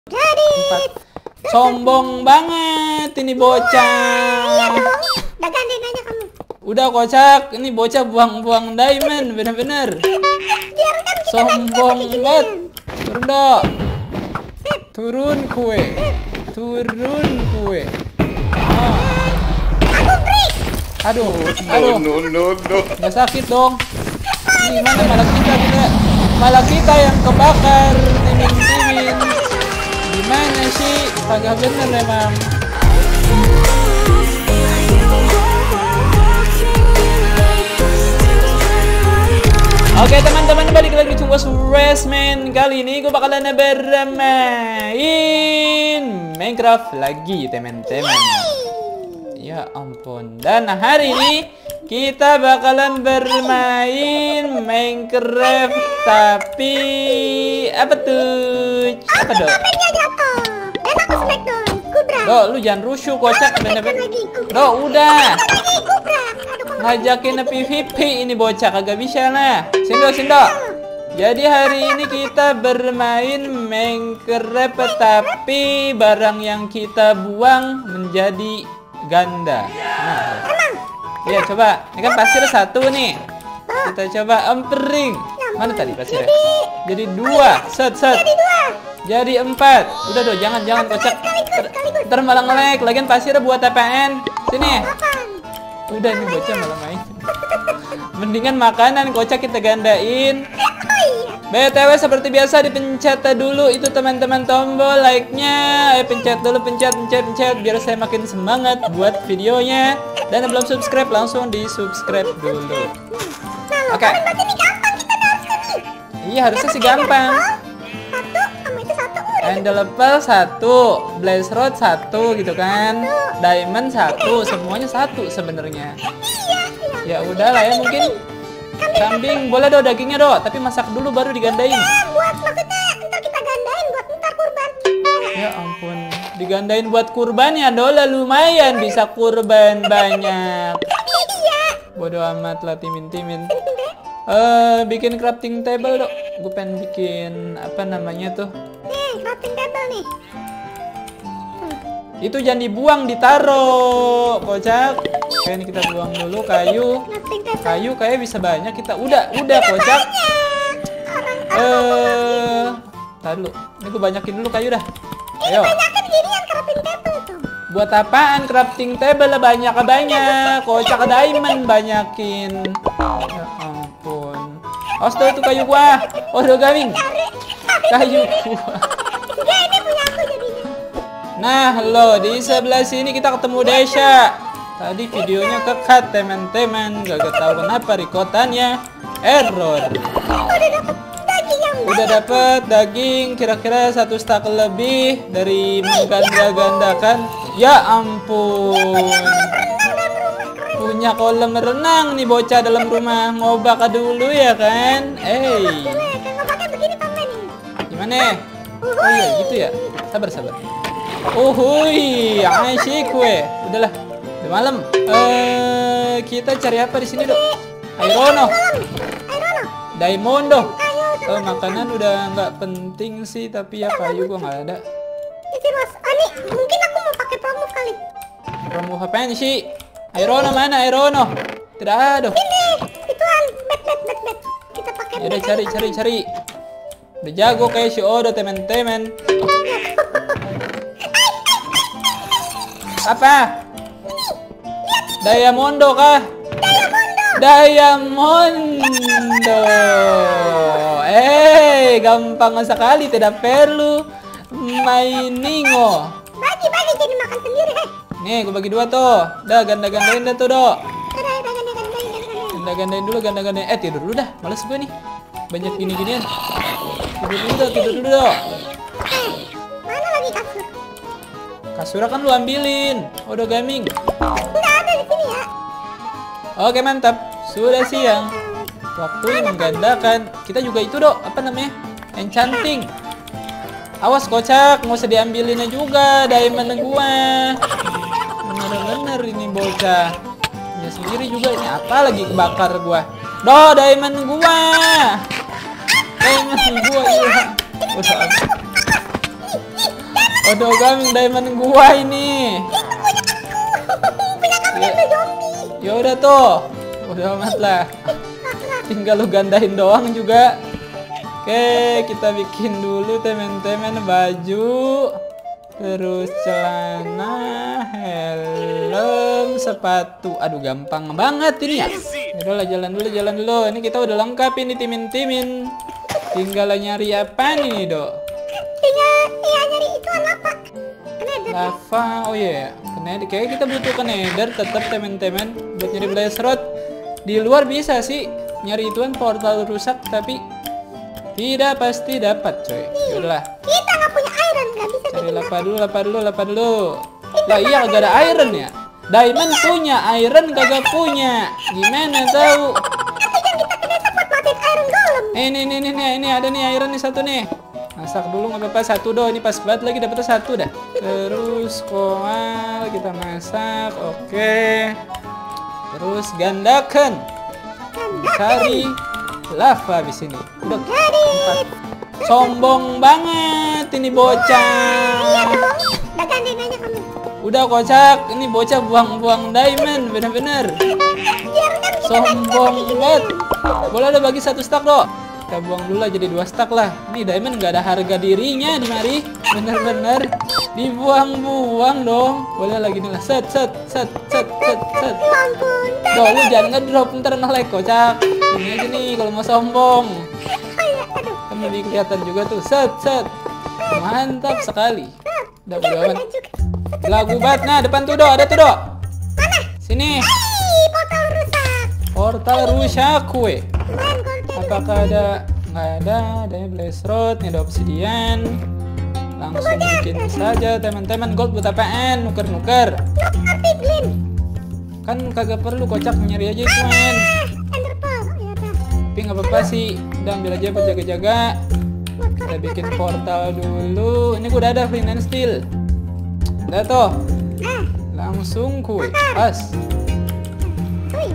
Jadi. 4. Sombong banget ini bocah. Iya dong. Udah gandain aja kamu. Udah kocak, ini bocah buang-buang diamond, bener-bener. Biarkan kita Sombong banget. Turun dok. Sip. Turun kue. Turun kue. Oh. Aku break. Aduh. No. Nggak sakit dong. Ini gimana malah kita juga. Malah kita yang kebakar. Timin-timin. Gimana sih? Kagak bener emang. Oke teman-teman, balik lagi di Was Racement. Kali ini gue bakalan bermain Minecraft lagi teman-teman. Ya ampun. Dan hari ini kita bakalan bermain Minecraft, tapi apa tuh? Apa dong? Sampai jatuh. Dan aku smackdown. Kubrak. Do, lu jangan rusuh kocak bener-bener. Lagi kubrak. Do, udah. Lagi kubrak. Aduh, kok Ngajakin PVP ini bocah kagak bisa lah. Sindo. Jadi hari ini kita bermain Minecraft, tapi barang yang kita buang menjadi ganda. Nah, ya coba. Ini kan pasir 1 nih. Kita coba empering. Mana tadi pasirnya? Jadi 2. Set. jadi 2. Jadi 4. Udah do, jangan kocak. Ntar malah nge-lag. Lagian pasirnya buat apaan? Sini. Udah nih bocah malah main. Mendingan makanan kocak kita gandain. BTW seperti biasa dipencet dulu itu teman-teman tombol like-nya. Ayo pencet dulu, pencet biar saya makin semangat buat videonya. Dan yang belum subscribe langsung di-subscribe dulu. Oke. Iya, harusnya sih gampang. 1 sama itu 1 udah. Ender level 1, Blaze Rod 1 gitu kan. Diamond 1, semuanya 1 sebenarnya. Ya udahlah ya mungkin. Kambing boleh do dagingnya do, tapi masak dulu baru digandain. Buat maksudnya ntar kita gandain buat ntar kurban. Ya ampun, digandain buat kurban ya dola lumayan bisa kurban banyak. Iya. Bodoh amat lah timin. Bikin crafting table dok. Gue pengen bikin apa namanya tuh? Nih, crafting table nih. Itu jangan dibuang, ditaruh, kocak. Oke, ini kita buang dulu kayu. Crafting table. Kayu kayak bisa banyak kita. Udah kocak. Tar dulu. Ini gue banyakin dulu kayu dah. Ayo. Banyakin ginian crafting table tuh. Buat apaan crafting table banyak. Kocak diamond banyakin. Ya ampun. Astaga itu kayu gua. Oh, udah garing. Kayu gua. Ya ini punya aku jadinya. Nah, lo di sebelah sini kita ketemu Desha. Tadi videonya kekat teman-teman. Gak tahu kenapa rekotannya error. Udah dapet daging kira-kira 1 stak lebih dari mengganda-gandakan. Ya ampun. Punya kolam renang nih bocah dalam rumah. Ngobak dulu ya kan? Gimana? Oh iya gitu ya. Sabar. Uhuy, asyik gue. Udahlah, udah malam. Kita cari apa di sini dok? Airono. Diamondo. Makanan udah nggak penting sih, tapi ya kayu gua nggak ada. Ini mas, Ani, mungkin aku mau pakai promo kali. Promo apaan sih? Airono mana Airono? Tidak ada. Ini, ituan, bet. Kita pakai. Ya udah cari. Udah jago kayak si Odo teman-teman. Apa? Diamondo kah? Diamondo. Gampang sekali, tidak perlu mainingo. Bagi jadi makan sendiri, Nih, gue bagi 2 tuh. Dah ganda-gandain dah tuh, Dok. Gandain. Ganda-gandain. Tidur dulu dah. Males gue nih. Banyak gini-ginian. Tidur dulu, Dok. Mana lagi kasur? Kasurnya kan lu ambilin. Udah gaming. Nggak ada di sini ya. Oke, mantap. Sudah siang. Waktu menggandakan. Kita juga itu, Dok. Apa namanya? Enchanting. Awas kocak, nggak usah diambilinnya juga diamond gua. Bener-bener ini bocah. Ya sendiri juga ini apa lagi kebakar gua. Do, diamond gua. Diamond gua hilang. Udah. Waduh, gaming diamond gua ini. Punya kamu yang zombie. Ya udah tuh. Udah amat lah. Tinggal lu gandain doang juga. Oke, kita bikin dulu teman-teman baju. Terus celana, helm, sepatu. Aduh, gampang banget ini ya. Udah lah, jalan dulu. Ini kita udah lengkap ini timin. Tinggal nyari apa nih, Dok? Tinggal nyari itu apa? Lava. Oh iya, Nether. Kayaknya kita butuh ke Nether tetap teman-teman buat nyari blaze rod. Di luar bisa sih nyari ituan portal rusak, tapi tidak pasti dapat, coy. Yaudahlah. Kita nggak punya iron, nggak bisa Cari bikin lapa dulu. Lah iya, kagak ada iron ya. Diamond punya, iron kagak punya. Gimana tahu? Tapi kan kita kena support matiin iron golem. Ini ada nih iron nih satu nih. Masak dulu nggak apa-apa, satu doh. Ini pas banget lagi dapetnya satu dah. Terus koal kita masak, oke. Terus gandakan. Cari lava di sini. Udah. Sombong banget ini bocah. Iya dong. Udah gandain aja kamu. Udah kocak, ini bocah buang-buang diamond, bener-bener. Biarkan kita Sombong banget. Boleh ada bagi satu stack dok. Kita buang dulu lah jadi 2 stack lah. Ini diamond nggak ada harga dirinya di mari. Bener-bener dibuang-buang dong. Boleh lagi nih lah. Set. ampun. Doh, lu jangan ngedrop ntar nge-lag kocak. Ini aja nih kalau mau sombong. Kan lebih kelihatan juga tuh. Set. Mantap sekali. Udah bodo amat. Lagu banget. Nah, depan tuh, Dok. Ada tuh, Dok. Mana? Sini. Portal rusak. Portal rusak, kue. Kemarin korte. Apakah ada? Nggak ada. Adanya blaze rod. Ini ada obsidian. Langsung bikin saja, teman-teman. Gold buat apaan? Nuker. Piglin. Kan kagak perlu kocak, nyari aja itu, men. Ender pearl. Ya dah. Tapi nggak apa-apa sih. Udah ambil aja buat jaga-jaga. Kita bikin portal dulu. Ini udah ada flint and steel. Udah tuh. Langsung kue. Pas. Wih.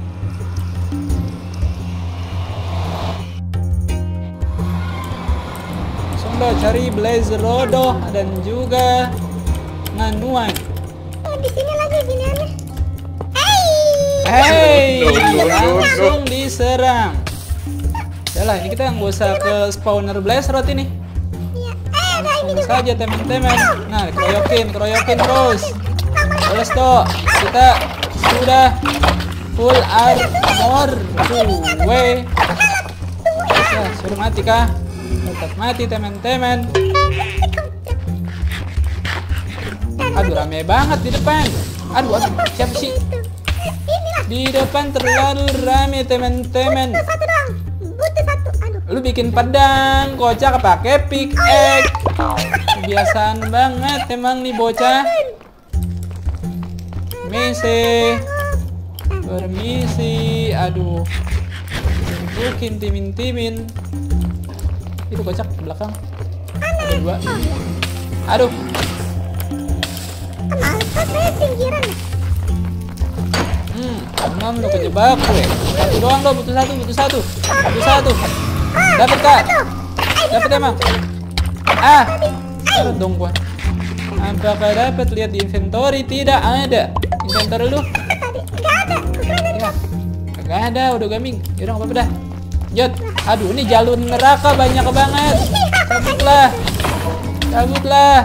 Langsung dah cari blaze rodo dan juga nganuan. Oh, di sini lagi giniannya. Hey, langsung diserang. Yalah, ini kita nggak usah ke spawner blaze rod ini. Iya. Ada ini Langsung saja teman-teman. Nah, keroyokin terus. Terus tuh, kita sudah full armor. Gue. Ya, suruh mati kah? Tetap mati teman-teman. Aduh, rame banget di depan. Aduh, siapa sih? Di depan terlalu rame teman-teman. Satu doang. Butuh satu. Aduh. Lu bikin pedang, kocak pakai pickaxe. Kebiasaan banget emang nih bocah. Permisi. Aduh. Bikin timin. Itu kocak ke belakang. Ada 2. Aduh. Kenapa saya pinggiran? 6 lo kejebak gue. Satu doang lo, butuh satu. Dapat kak? Dapat emang? Dapat dong gua. Apakah dapat? Lihat di inventory, tidak ada. Inventory lu? Ya, kagak ada, udah gaming. Yaudah, nggak apa-apa dah. Jod, aduh ini jalur neraka banyak banget. Cabutlah.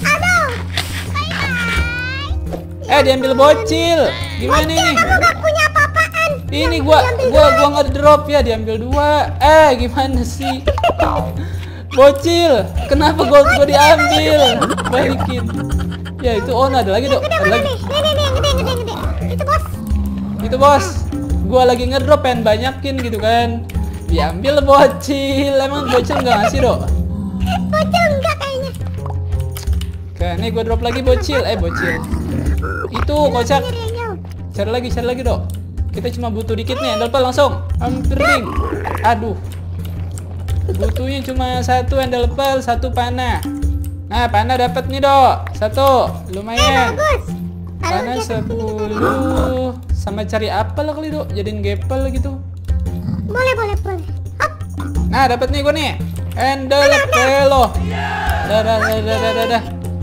Diambil bocil. Gimana ini? Aku gak punya apa-apaan. Ini gua ngedrop ya, diambil 2. Gimana sih? Bocil, kenapa gold gua diambil? Balikin. Ya itu ada lagi, Dok. Ada lagi. Nih, gede. Itu bos. Gua lagi ngedrop pengen banyakin gitu kan. Diambil bocil. Emang bocil nggak ngasih, Dok? Bocil enggak kayaknya. Oke, nih gua drop lagi bocil. Bocil. Itu kocak. Cari lagi, Dok. Kita cuma butuh dikit nih. Endelpel langsung. Hampering. Aduh. Butuhnya cuma 1 endelpel, 1 panah. Nah, panah dapat nih, Dok. 1. Lumayan. Bagus. Panah 10. Sama cari apel kali, Dok. Jadiin gapel gitu. Boleh. Hop. Nah, dapat nih gua nih. Endelpel loh. Dah.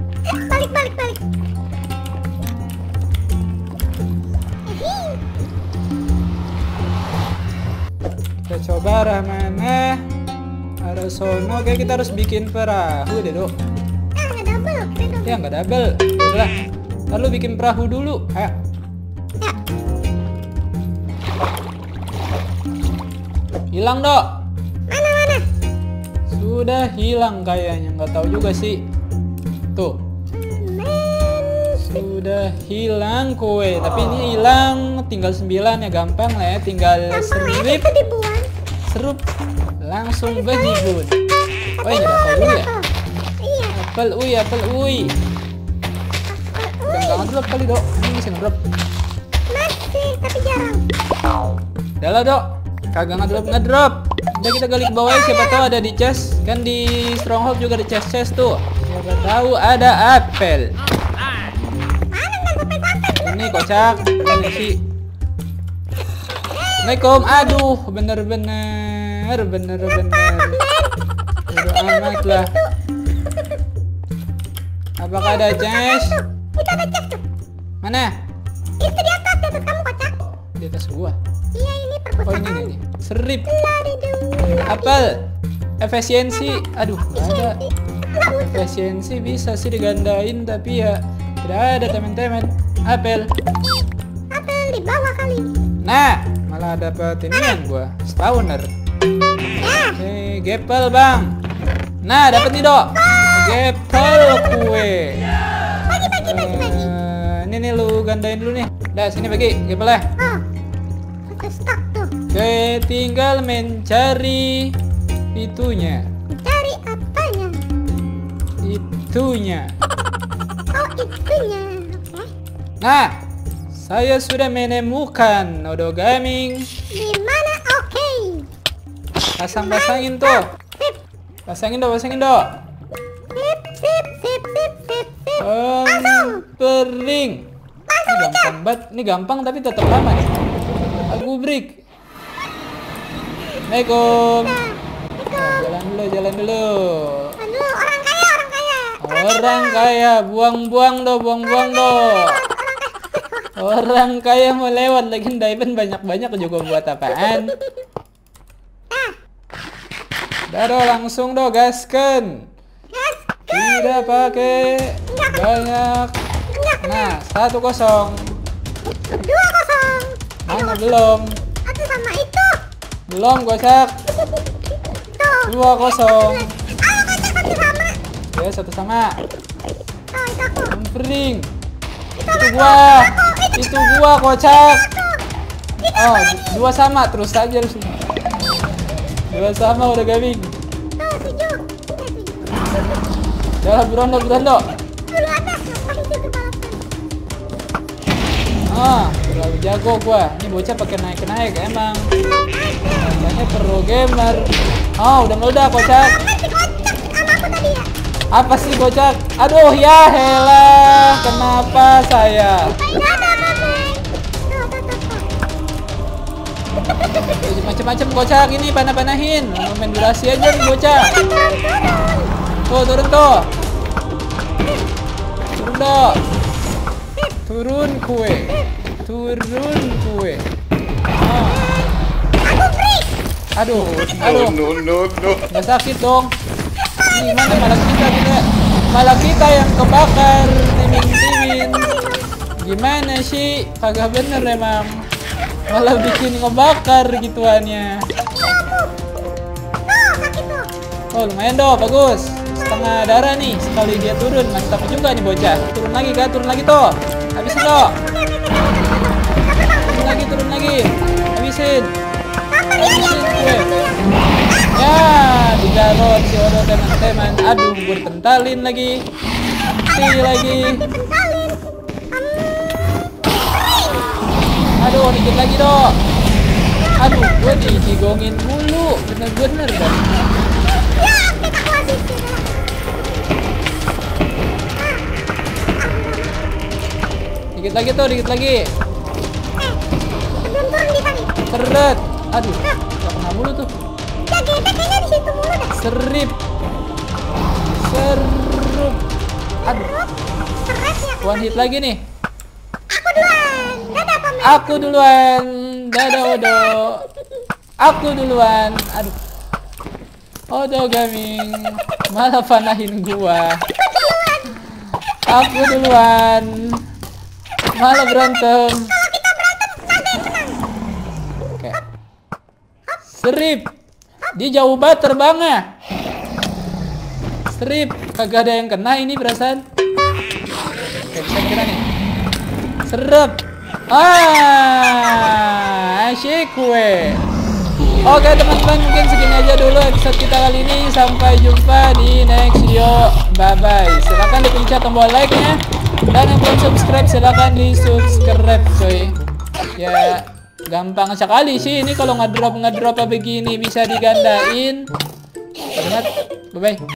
balik. Kita coba arah mana? Arah sono. Kayak kita harus bikin perahu deh, Dok. Nggak double. Ya nggak double. Udah. Lalu bikin perahu dulu. Ayo. Ya. Hilang, Dok. Mana? Sudah hilang kayaknya. Nggak tahu juga sih. Tuh. Sudah hilang kue. Tapi ini hilang. Tinggal 9 ya. Gampang lah ya. Tinggal serip. Itu dibuang. Serup. Langsung bejibun. Oh iya, apel dulu ya. Iya. Apel uy. Udah nggak ngedrop kali, Dok. Ini bisa ngedrop. Masih, tapi jarang. Udah lah, Dok. Kagak ngedrop. Udah kita gali ke bawah ya, siapa tahu ada di chest. Kan di stronghold juga ada chest tuh. Siapa tahu ada apel. Mana nggak sampai? Ini kocak. Ini sih. Assalamualaikum. Aduh, bener-bener. Bodo amat lah. Apakah ada chest? Itu ada chest tuh. Mana? Itu di atas kamu kocak. Di atas gua. Iya, ini Oh perpustakaan. ini. Serip. Lari dulu. Apel. Efisiensi. Aduh, nggak ada. Nggak butuh. Efisiensi bisa sih digandain tapi ya tidak ada teman-teman. Apel. Apel di bawah kali. Nah, malah dapet inian gua. Spawner. Ya. Gepel, Bang. Nah, dapet nih, Dok. Gepel kue. Bagi. Ini nih lu gandain dulu nih. Dah, sini bagi gepelnya. Oh. Udah stuck tuh. Oke, tinggal mencari itunya. Cari apanya? Itunya. Oh, itunya. Oke. Nah, saya sudah menemukan Nodo Gaming. Di mana? Oke. Pasangin tuh. Sip. Pasangin, Dok. Sip. Pering. Ini gampang banget. Ini gampang tapi tetap lama nih. Aku break. Assalamualaikum. Jalan dulu. Aduh, orang kaya. Orang kaya, buang-buang do. Orang kaya mau lewat lagi diamond banyak-banyak juga buat apaan? Dado langsung do gasken. Tidak pakai banyak. Nah, 1-0. 2-0. Mana belum? Aku sama itu. Belum kocak. Tuh. 2-0. Ayo kocak satu sama. Ya, 1 sama. Tuh, itu aku. Pering. Itu Itu gua kocak. Itu Oh, 2 sama terus aja lu. 2 sama udah gaming. tuh 7. Jalan berondo. Dulu atas, masih situ balapan. Terlalu jago gua. Ini bocah pakai naik emang. Katanya pro gamer. Udah meledak kocak. Masih kocak sama aku tadi ya. Apa sih kocak? Aduh ya helah. Kenapa saya? Dadah, Bang. Tuh. Macem-macem kocak ini panah-panahin. Mau main durasi aja nih bocah. Turun tuh. Turun kue. Aduh. No. Nggak sakit dong. Ini mana malah kita yang kebakar timin. Gimana sih? Kagak bener emang. Malah bikin ngebakar gituannya. Oh lumayan dong, bagus. Setengah darah nih sekali dia turun. Mantap juga nih bocah. Turun lagi toh. Habisin toh. Turun lagi. Habisin gue. Ya, digarot si Odo teman-teman. Aduh, gue dipentalin lagi. Lagi. Aduh, dikit lagi dong. Aduh, gue digigongin mulu. Bener-bener dah. Dikit lagi. Seret. Aduh, gak kena mulu tuh. Serip. Aduh. one hit lagi nih. Aku duluan. Dadah pamer. Aku duluan. Dadah Odo. Aku duluan. Aduh. Odo Gaming malah panahin gua. Aku duluan. Malah berantem. Kalau kita berantem kagak yang menang. Oke. Serip. Dia jauh banget terbangnya. Serip. Kagak ada yang kena ini perasaan. Oke, bisa kira nih. Serep. Asyik gue. Oke teman-teman, mungkin segini aja dulu episode kita kali ini. Sampai jumpa di next video. Bye bye. Silahkan dipencet tombol like nya. Dan yang belum subscribe silahkan di subscribe coy. Ya gampang sekali sih ini kalau ngedrop begini bisa digandain. Bye bye.